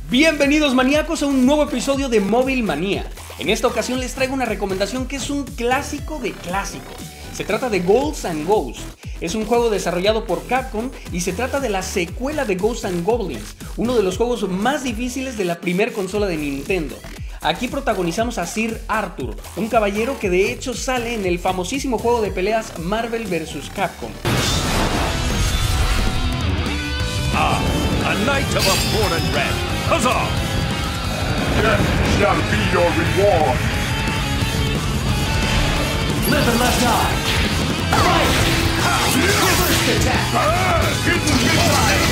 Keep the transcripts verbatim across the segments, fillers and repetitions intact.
Bienvenidos maníacos a un nuevo episodio de Móvil Manía. En esta ocasión les traigo una recomendación que es un clásico de clásicos. Se trata de Ghouls and Ghosts. Es un juego desarrollado por Capcom y se trata de la secuela de Ghosts and Goblins, uno de los juegos más difíciles de la primer consola de Nintendo. Aquí protagonizamos a Sir Arthur, un caballero que de hecho sale en el famosísimo juego de peleas Marvel versus. Capcom. Ah, a knight of a sword and red. Huzzah! Death shall be your reward. Live and let die. Fight! First attack. Ah, hidden behind.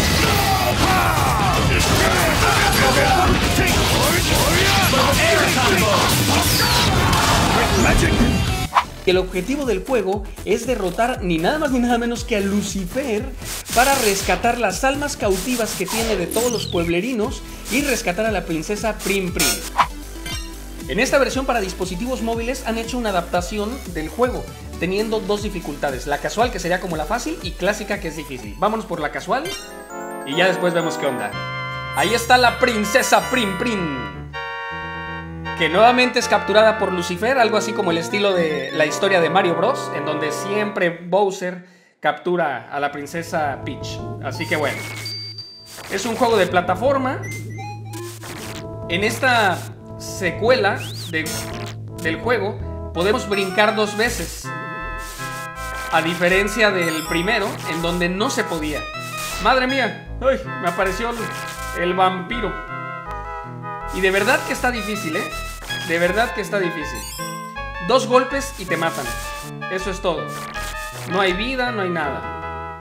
Air combo. With magic. El objetivo del juego es derrotar ni nada más ni nada menos que a Lucifer para rescatar las almas cautivas que tiene de todos los pueblerinos y rescatar a la princesa Prim Prim. En esta versión para dispositivos móviles han hecho una adaptación del juego, teniendo dos dificultades, la casual que sería como la fácil y clásica que es difícil. Vámonos por la casual y ya después vemos qué onda. Ahí está la princesa Prim Prim, que nuevamente es capturada por Lucifer, algo así como el estilo de la historia de Mario Bros, en donde siempre Bowser captura a la princesa Peach. Así que bueno, es un juego de plataforma. En esta secuela de, del juego podemos brincar dos veces, a diferencia del primero, en donde no se podía. Madre mía, ¡ay! Me apareció el, el vampiro. Y de verdad que está difícil, ¿eh? De verdad que está difícil. Dos golpes y te matan. Eso es todo. No hay vida, no hay nada.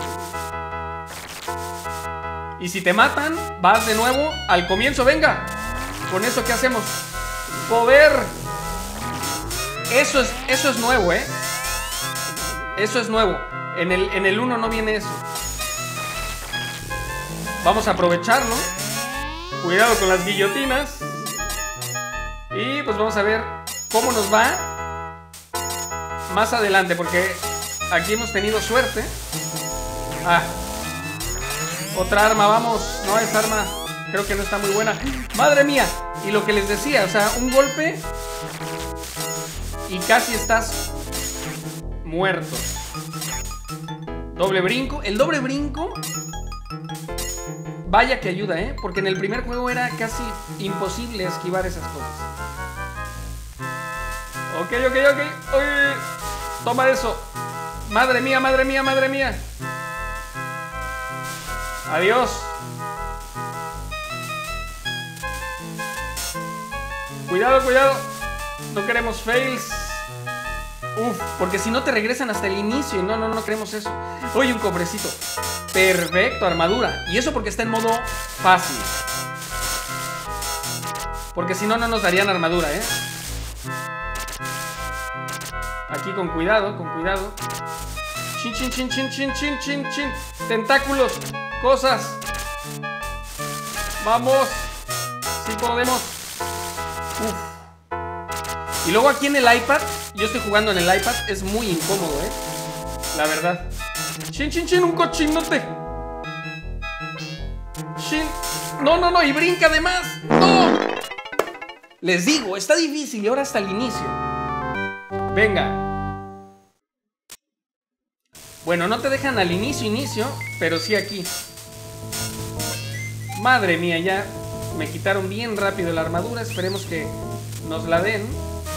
Y si te matan, vas de nuevo al comienzo. ¡Venga! Con eso, ¿qué hacemos? ¡Poder! Eso es, eso es nuevo, ¿eh? Eso es nuevo. En el, en el uno no viene eso. Vamos a aprovecharlo. Cuidado con las guillotinas. Y pues vamos a ver cómo nos va más adelante, porque aquí hemos tenido suerte. Ah, otra arma, vamos. No, esa arma creo que no está muy buena. Madre mía. Y lo que les decía, o sea, un golpe y casi estás muerto. Doble brinco. El doble brinco, vaya que ayuda, ¿eh? Porque en el primer juego era casi imposible esquivar esas cosas. Ok, ok, ok. Uy, toma eso. Madre mía, madre mía, madre mía. Adiós. Cuidado, cuidado. No queremos fails. Uf, porque si no te regresan hasta el inicio. Y no, no, no queremos eso. Uy, un cofrecito. Perfecto, armadura. Y eso porque está en modo fácil. Porque si no, no nos darían armadura, ¿eh? Aquí con cuidado, con cuidado. Chin, chin, chin, chin, chin, chin, chin, chin. Tentáculos, cosas. Vamos. Si podemos. Uf. Y luego aquí en el iPad, yo estoy jugando en el iPad, es muy incómodo, ¿eh? La verdad. Chin, chin, chin, un cochinote. Chin. No, no, no, y brinca además. ¡No! Les digo, está difícil y ahora hasta el inicio. Venga. Bueno, no te dejan al inicio, inicio, pero sí aquí. Madre mía, ya me quitaron bien rápido la armadura. Esperemos que nos la den.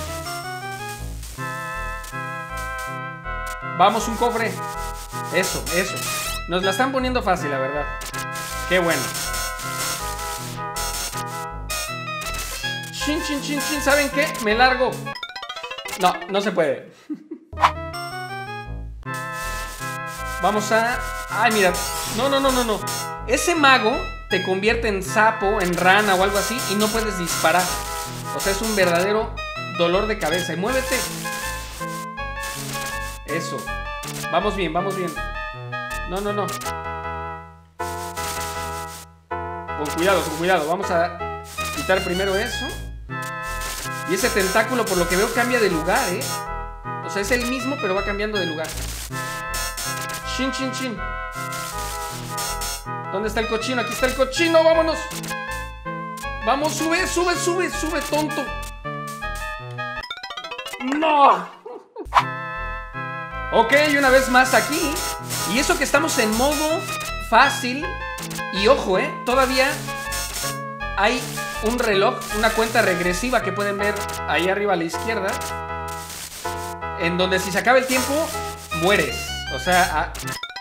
Vamos, un cofre. Eso, eso. Nos la están poniendo fácil, la verdad. Qué bueno. Chin, chin, chin, chin. ¿Saben qué? Me largo. No, no se puede. Vamos a... Ay, mira. No, no, no, no, no. Ese mago te convierte en sapo, en rana o algo así y no puedes disparar. O sea, es un verdadero dolor de cabeza. Y muévete. Eso. Vamos bien, vamos bien. No, no, no. Con cuidado, con cuidado. Vamos a quitar primero eso. Y ese tentáculo, por lo que veo, cambia de lugar, ¿eh? O sea, es el mismo, pero va cambiando de lugar. Chin, chin, chin. ¿Dónde está el cochino? Aquí está el cochino, vámonos. Vamos, sube, sube, sube, sube, tonto. No. Ok, una vez más aquí. Y eso que estamos en modo fácil. Y ojo, eh, todavía hay un reloj, una cuenta regresiva que pueden ver ahí arriba a la izquierda, en donde si se acaba el tiempo, mueres. O sea...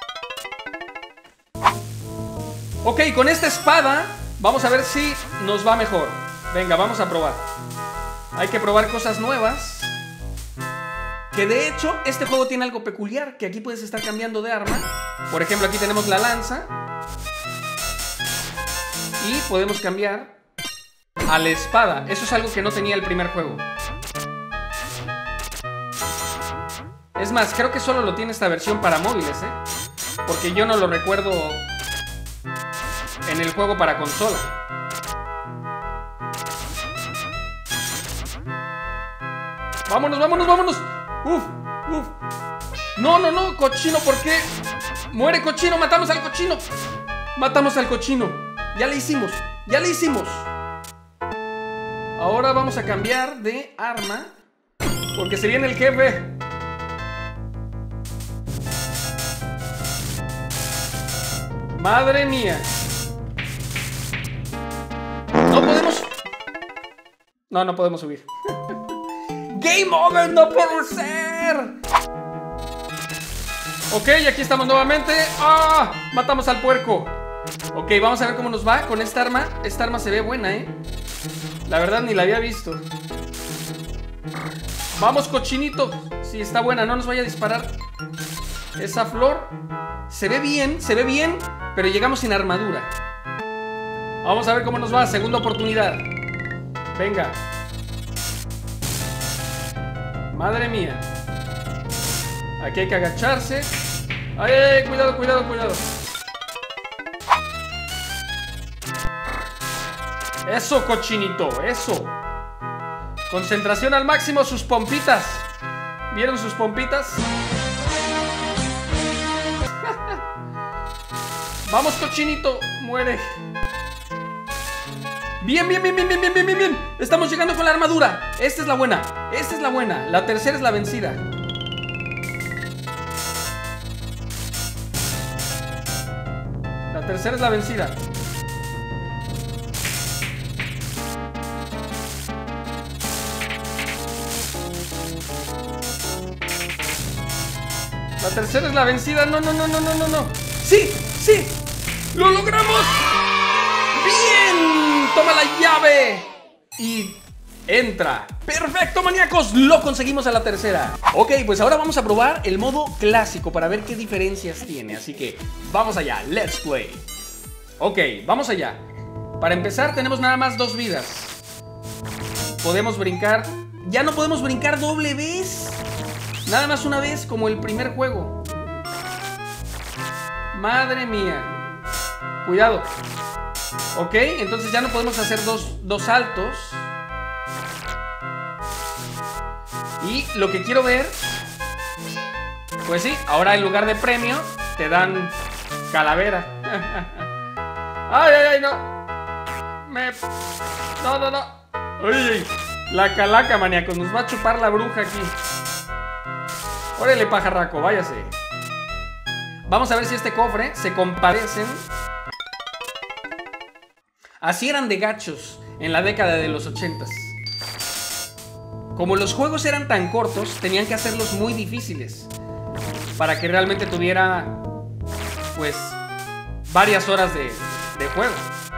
Ah. Ok, con esta espada vamos a ver si nos va mejor. Venga, vamos a probar. Hay que probar cosas nuevas. Que de hecho, este juego tiene algo peculiar, que aquí puedes estar cambiando de arma. Por ejemplo, aquí tenemos la lanza. Y podemos cambiar a la espada. Eso es algo que no tenía el primer juego. Es más, creo que solo lo tiene esta versión para móviles, ¿eh? Porque yo no lo recuerdo en el juego para consola. Vámonos, vámonos, vámonos. Uf, uf. No, no, no, cochino, ¿por qué? Muere, cochino, matamos al cochino. Matamos al cochino. Ya le hicimos, ya le hicimos. Ahora vamos a cambiar de arma, porque se viene el jefe. Madre mía. No podemos... No, no podemos subir. ¡Game over! ¡No puede ser! Ok, aquí estamos nuevamente. ¡Ah! Matamos al puerco. Ok, vamos a ver cómo nos va con esta arma. Esta arma se ve buena, ¿eh? La verdad ni la había visto. Vamos, cochinito. Sí, está buena, no nos vaya a disparar esa flor. Se ve bien, se ve bien, pero llegamos sin armadura. Vamos a ver cómo nos va. Segunda oportunidad. Venga. Madre mía. Aquí hay que agacharse. Ay, ay, ay, cuidado, cuidado, cuidado. Eso, cochinito, eso. Concentración al máximo, sus pompitas. ¿Vieron sus pompitas? Vamos, cochinito, muere. Bien, bien, bien, bien, bien, bien, bien, bien, bien. Estamos llegando con la armadura. Esta es la buena, esta es la buena. La tercera es la vencida. La tercera es la vencida. La tercera es la vencida. No, no, no, no, no, no, no. ¡Sí! ¡Sí! ¡Lo logramos! ¡Bien! ¡Toma la llave! Y entra. ¡Perfecto, maníacos! Lo conseguimos a la tercera. Ok, pues ahora vamos a probar el modo clásico para ver qué diferencias tiene. Así que vamos allá. Let's play. Ok, vamos allá. Para empezar tenemos nada más dos vidas. Podemos brincar. Ya no podemos brincar doble vez. Nada más una vez, como el primer juego. Madre mía. Cuidado. Ok, entonces ya no podemos hacer dos, dos saltos. Y lo que quiero ver... Pues sí, ahora en lugar de premio te dan calavera. Ay, ay, ay, no. Me... No, no, no. Uy, la calaca, maníacos. Nos va a chupar la bruja aquí. Órale, pajarraco, váyase. Vamos a ver si este cofre se compadecen. Así eran de gachos en la década de los ochentas. Como los juegos eran tan cortos, tenían que hacerlos muy difíciles para que realmente tuviera, pues, varias horas de, de juego.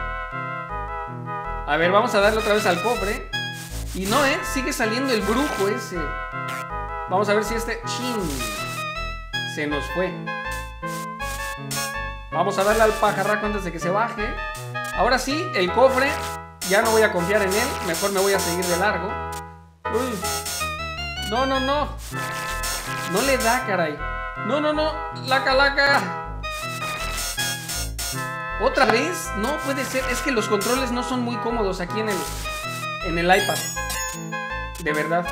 A ver, vamos a darle otra vez al cofre. Y no, ¿eh? Sigue saliendo el brujo ese. Vamos a ver si este... ¡Chin! Se nos fue. Vamos a darle al pajarraco antes de que se baje. Ahora sí, el cofre. Ya no voy a confiar en él. Mejor me voy a seguir de largo. Uy. No, no, no. No le da, caray. No, no, no. La calaca. ¿Otra vez? No puede ser. Es que los controles no son muy cómodos aquí en el, en el iPad. De verdad.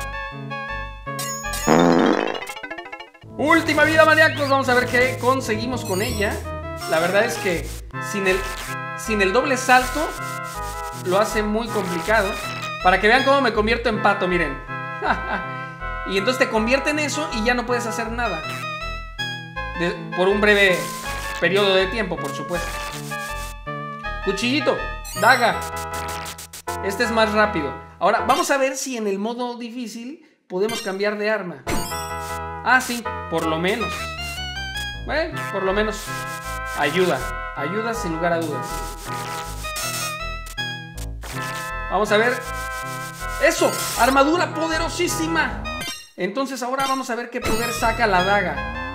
Última vida, maníacos. Vamos a ver qué conseguimos con ella. La verdad es que sin el, sin el doble salto lo hace muy complicado. Para que vean cómo me convierto en pato, miren. Y entonces te convierte en eso y ya no puedes hacer nada. De, por un breve periodo de tiempo, por supuesto. Cuchillito, daga. Este es más rápido. Ahora, vamos a ver si en el modo difícil podemos cambiar de arma. Ah, sí, por lo menos. Bueno, por lo menos ayuda. Ayuda sin lugar a dudas. Vamos a ver. ¡Eso! ¡Armadura poderosísima! Entonces ahora vamos a ver qué poder saca la daga.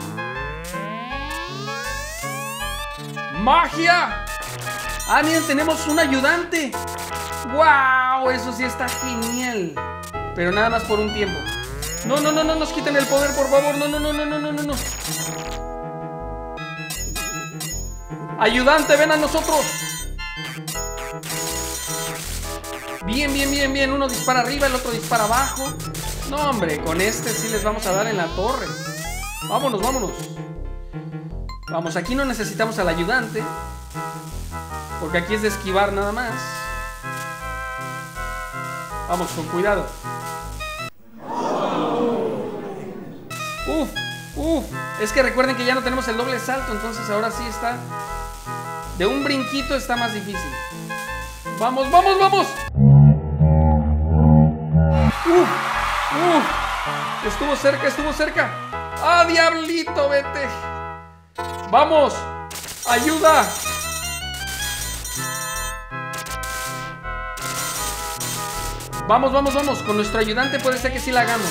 ¡Magia! Ah, miren, tenemos un ayudante. ¡Wow! Eso sí está genial. Pero nada más por un tiempo. No, no, no, no nos quiten el poder, por favor. No, no, no, no, no, no, no, no. Ayudante, ven a nosotros. Bien, bien, bien, bien. Uno dispara arriba, el otro dispara abajo. No, hombre, con este sí les vamos a dar en la torre. Vámonos, vámonos. Vamos, aquí no necesitamos al ayudante, porque aquí es de esquivar nada más. Vamos, con cuidado. Uf, uf. Es que recuerden que ya no tenemos el doble salto, entonces ahora sí está. De un brinquito está más difícil. Vamos, vamos, vamos. Uf, uf. Estuvo cerca, estuvo cerca. ¡Ah, diablito, vete! ¡Vamos! ¡Ayuda! Vamos, vamos, vamos. Con nuestro ayudante puede ser que sí la hagamos.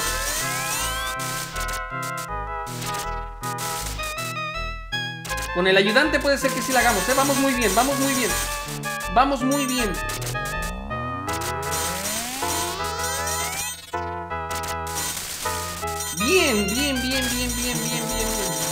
Con el ayudante puede ser que sí la hagamos, ¿eh? Vamos muy bien, vamos muy bien. Vamos muy bien. Bien, bien, bien, bien, bien, bien, bien,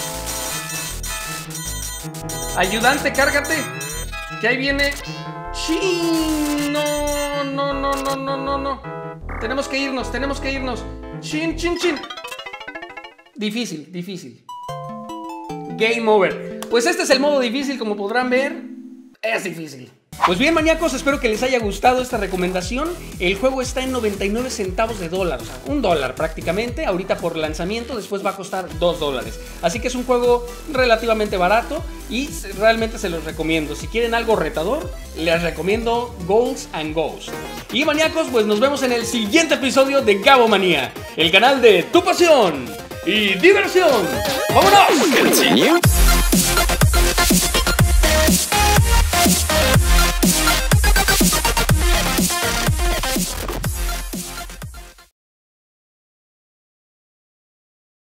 bien. Ayudante, cárgate. Que ahí viene. ¡Chin! No, no, no, no, no, no, no. Tenemos que irnos, tenemos que irnos. ¡Chin, chin, chin! Difícil, difícil. Game over. Pues este es el modo difícil, como podrán ver. Es difícil. Pues bien, maníacos, espero que les haya gustado esta recomendación. El juego está en noventa y nueve centavos de dólar, o sea, un dólar prácticamente. Ahorita por lanzamiento, después va a costar dos dólares. Así que es un juego relativamente barato y realmente se los recomiendo. Si quieren algo retador, les recomiendo Ghouls and Ghosts. Y maníacos, pues nos vemos en el siguiente episodio de Gabo Manía, el canal de tu pasión y diversión. ¡Vámonos! Continue.